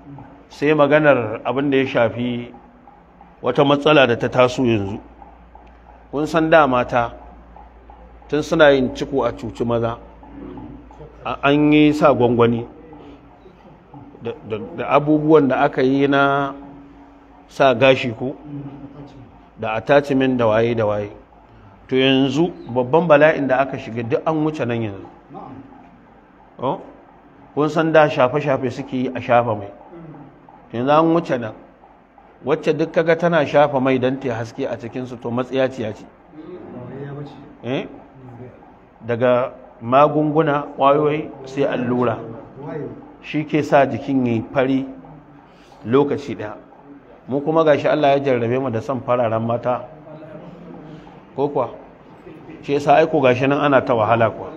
sai maganar abin da ya shafi wata matsala da ta taso yanzu. Kun san da mata tun suna yin ciko a cuci maza, an yi sa gwangwani da abubuwan da aka yi na sa gashi ko da attachment da waye da waye. To yanzu babban bala'in da aka shiga duk an wuce nan yanzu. Kun san da shafe-shafe suke yi a shafa mai, yanzu an wuce nan. Wacce duk kaga tana shafa mai don ta haske a cikinsu to matsiyaciya ce. Daga magunguna ƙwayoyi sai allura shi ke sa jikin yi fari lokaci ɗaya. Mu kuma gashi Allah ya jarrabe mu da son fararen mata ko kuwa shi yasa aiko gashi nan ana ta wahala kuwa.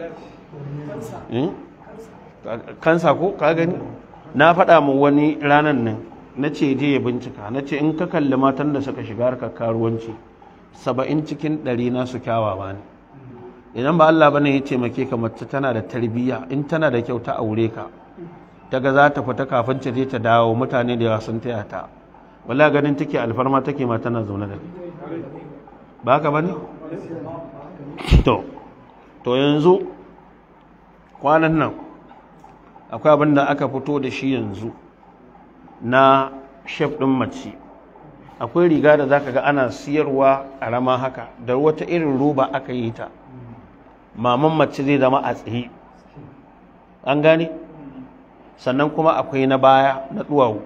Kansa ko ka gani na faɗa mu wani ranan nan na ce je ya bincika, na ce in ka kalli matan da suka shiga harkar karuwanci 70 cikin 100 nasu kyawawa ne. Idan ba Allah bane ya taimake ka mace tana da tarbiyya, in tana da kyau ta aure ka daga za ta fita kafin ta je ta dawo mutane da yawa sun taya ta, wallahi ganin take alfarma take ma tana zaune da ba haka bane. to yanzu kwanan nan akwai abin da aka fito da shi yanzu na shef ɗin mace. Akwai riga da zaka ga ana siyarwa ƙarama haka da wata irin roba aka yi ta, maman mace zai zama a tsaye, an gane. Sannan kuma akwai na baya na duwawu.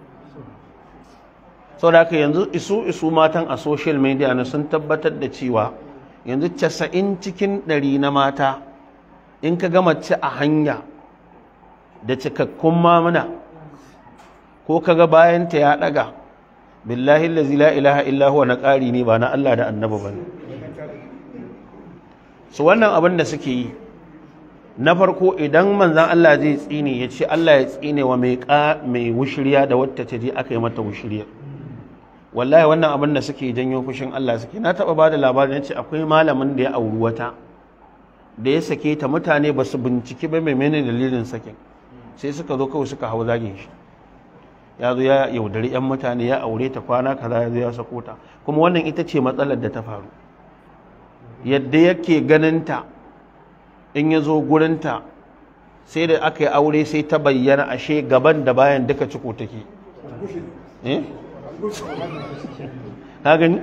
Sau da haka yanzu isu matan a social media na sun tabbatar da cewa yanzu 90 cikin 100 na mata in ka ga mace a hanya da cikakkun mamuna ko kaga bayanta ya daga, billahi allazi la ilaha illa huwa na ƙari ne ba na Allah da annabi bane. Su wannan abin da suke yi na farko, idan manzon Allah zai tsine ya ce Allah ya tsine wa mai wushiriya da wata ta je aka yi mata wushiriya. Wallahi wannan abin da suke janyo fushin Allah suke. Na taba bada labarin ya ce akwai malamin da ya auri wata da ya sake ta, mutane ba su binciki ba mai menene dalilin sakin, sai suka zo kawai suka hau zagin shi. Ya zo ya yaudari 'yan mutane, ya aure ta kwana kaza, ya zo ya sako ta. Kuma wannan ita ce matsalar da ta faru. Yadda yake ganinta in ya zo gurinta sai da aka yi aure sai ta bayyana ashe gaban da bayan duka ciko take. Ka gani?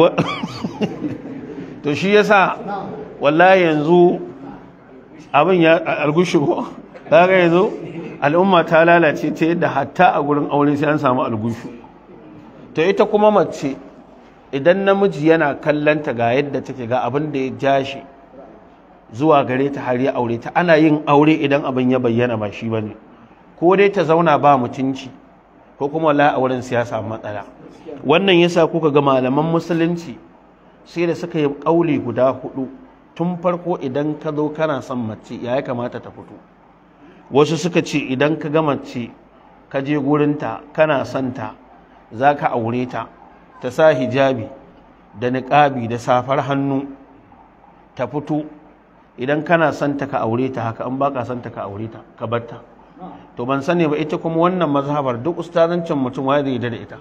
To shi yasa wallahi yanzu abin ya algushi ko? Ka ga yanzu al'umma ta lalace ta yadda hatta a gurin aure sai an samu algushu. To ita kuma mace idan namiji yana kallanta ga yadda take, ga abin da ya ja shi zuwa gare ta har ya aure ta, ana yin aure idan abin ya bayyana ba shi bane, ko dai ta zauna ba mutunci ko kuma la auren siyasa matsala. Wannan yasa kuka ga malaman musulunci sai da suka yi kauli guda 4 tun farko. Idan ka zo kana son mace ya kamata ta fito. Wasu suka ce idan ka ga mace ka je gurinta kana son ta, za ka aure ta, ta sa hijabi da niqabi da safar hannu ta fito. Idan kana son ta ka aure ta haka, in baka son ta ka aure ta ka bar ta. To ban sani ba ita kuma wannan mazhabar duk ustazancin mutum waye zai da ita.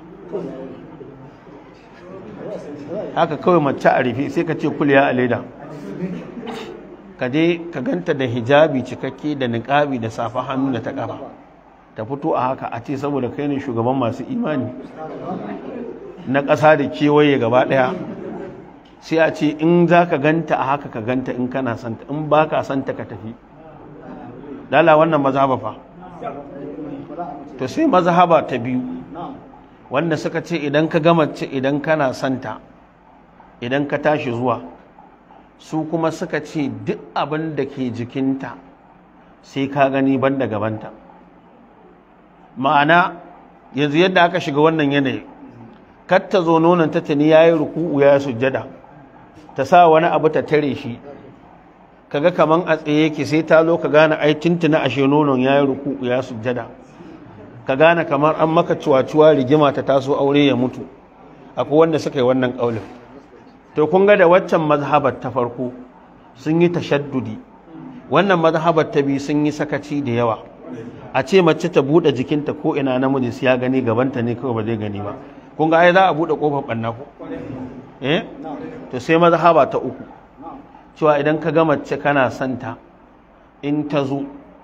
Haka kawai mace a rufe sai ka ce kuliya a leda, ka je ka ganta da hijabi cikakke da niqabi da safa hannu da ta kafa, ta fito a haka a ce saboda kai ne shugaban masu imani na ƙasa da kewaye gaba ɗaya, sai a ce in za ka ganta a haka ka ganta, in kana santa, in ba ka santa ka tafi. Lala wannan mazhaba fa. To sai mazhaba ta biyu wanda suka ce idan ka ga mace idan kana santa, idan ka tashi zuwa, su kuma suka ce duk abin da ke jikinta sai ka gani ban da gabanta. Ma'ana yanzu yadda aka shiga wannan yanayi, kar ta zo nonon ta tuni yayi ruku'u ya sujjada, ta sa wani abu ta tare shi, kaga kaman a tsaye yake, sai ta zo ka gane ai tuntuna ashe nonon yayi ruku'u ya sujjada, ka gane kamar an maka ciwaciwa rigima ta taso aure ya mutu. Akwai wanda suka yi wannan kaulin. To kun ga da waccan mazhabar ta farko sun yi tashaddudi, wannan mazhabar ta biyu sun yi sakaci da yawa. a ce mace ta buɗe jikinta ko ina namiji su ya gani gabanta ne kawai ba zai gani ba kun ga ai za a buɗe ƙofar ɓanna ko to sai mazhaba ta uku cewa idan ka ga mace kana santa in ta zo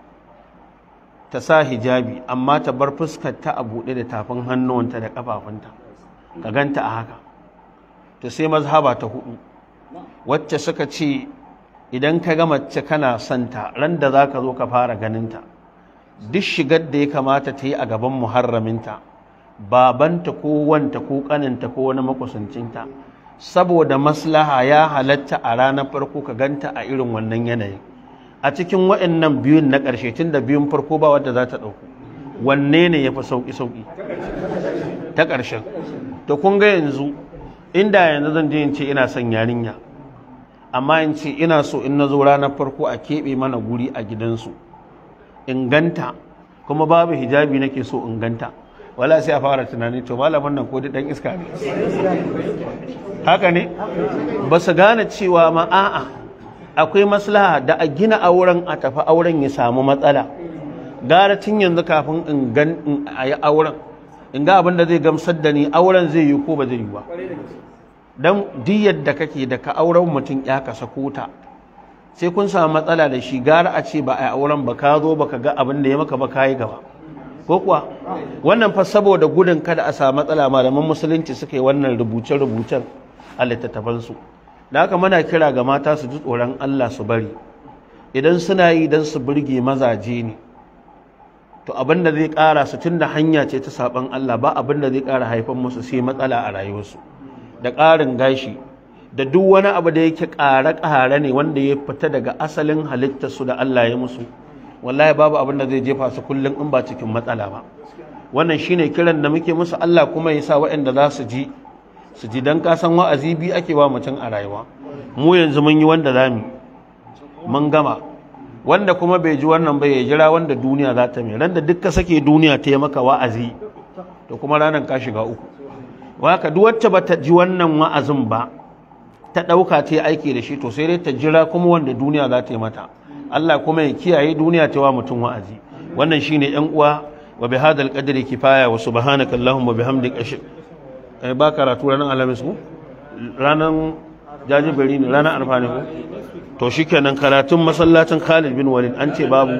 ta sa hijabi amma ta bar fuskar ta a buɗe da tafin hannuwanta da ƙafafunta ka ganta a haka to sai mazhaba ta hudu wacce suka ce idan ka ga mace kana santa ran da za ka zo ka fara ganinta duk shigar da ya kamata ta yi a gaban muharraminta babanta ko wanta ko kaninta ko wani makusancinta saboda maslaha ya halatta a ranar farko ka ganta a irin wannan yanayin a cikin waɗannan biyun na ƙarshe tun da biyun farko ba wadda za ta ɗauku wanne ne ya fi sauƙi-sauƙi ta ƙarshen to kun ga yanzu inda yanzu zan je in ce ina son yarinya amma in ce ina so in na zo ranar farko a keɓe mana guri a gidansu in ganta kuma babu hijabi nake so in ganta wala sai a fara tunani to malamin nan ko dan iska ne haka ne ba su gane cewa ma a'a akwai maslaha da a gina auren a tafi auren ya samu matsala gara tun yanzu kafin in gan a yi auren in ga abin da zai gamsar da ni auren zai yi ko ba zai yi ba don diyar da kake da ka auren mutum ya kasa kota sai kun samu matsala da shi gara a ce ba a yi auren ba ka zo ba ka ga abin da ya maka ba ka yi gaba ko kuwa wannan fa saboda gudun kada a samu matsala malaman musulunci suka yi wannan rubuce-rubucen a littattafansu da haka muna kira ga mata su ji tsoron Allah su bari idan suna yi don su burge mazaje ne to abin da zai ƙara su tun da hanya ce ta saɓan Allah ba abin da zai ƙara haifan musu sai matsala a rayuwarsu da ƙarin gashi da duk wani abu da yake ƙare-ƙare ne wanda ya fita daga asalin halittarsu da Allah ya musu wallahi babu abin da zai jefa su kullum in ba cikin matsala ba wannan shine kiran da muke musu Allah kuma ya sa waɗanda za su ji dan kasan wa'azi bi ake wa mutum a rayuwa mu yanzu mun yi wanda zamu mun gama wanda kuma bai ji wannan bai jira wanda duniya za ta mai randa duk ka sake duniya ta yi maka wa'azi to kuma ranar ka shiga uku waka duk wacce ba ta ji wannan wa'azin ba ta ɗauka ta yi aiki da shi to sai dai ta jira kuma wanda duniya za ta yi mata Allah kuma ya kiyaye duniya ta wa mutum wa'azi wannan shine yan uwa wa bi hadal qadri kifaya wa subhanaka allahumma bihamdika ba karatu ranar alhamis ko ranar jajibari ne ranar arfa ne ko to shikenan karatun masallacin Khalid bin Walid an ce babu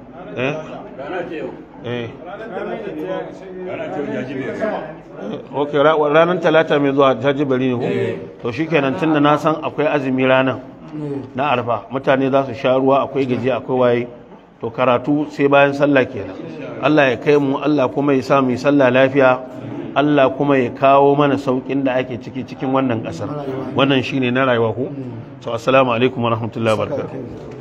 ok ranar talata mai zuwa jajibari ne ko to shikenan tunda na san akwai azumi ranar na arfa mutane za su sha ruwa akwai gaji akwai waye to karatu sai bayan sallah kenan Allah ya kai mu Allah kuma ya sa mu sallah lafiya Allah kuma ya kawo mana saukin da ake ciki cikin wannan kasar wannan shine na rayuwa ku to assalamu alaikum warahmatullahi wabarakatuh